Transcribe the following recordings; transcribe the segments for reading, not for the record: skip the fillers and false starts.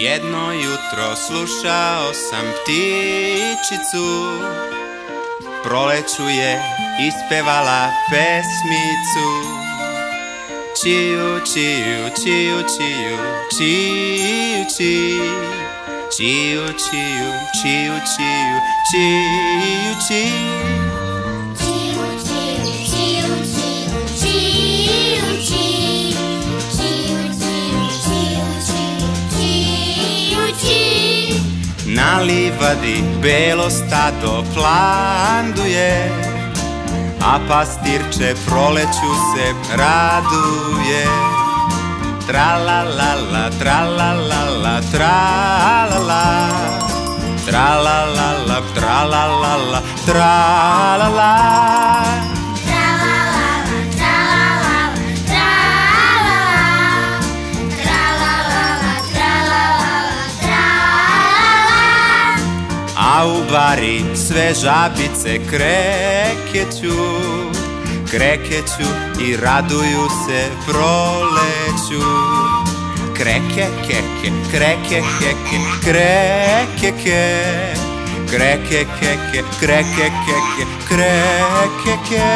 Jedno jutro slušao sam ptičicu, proleću je ispevala pesmicu. Čiju, čiju, čiju, čiju, čiju, čiju, čiju, čiju, čiju, čiju, čiju, čiju. Na livadi belo stado planduje, a pastirče proleću se raduje. Tralalala, tralalala, tralala, tralalala, tralalala, tralala. A u bari sve žabice krekeću, krekeću i raduju se proleću. Kreke, keke, kreke, keke, kreke, ke, kreke, keke, kreke, keke, kreke, ke.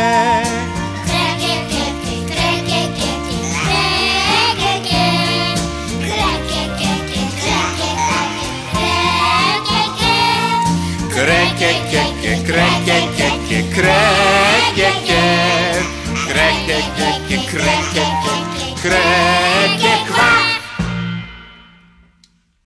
Kreke, keke, kreke, keke, kreke, kreke, kreke, kreke, kreke, kreke.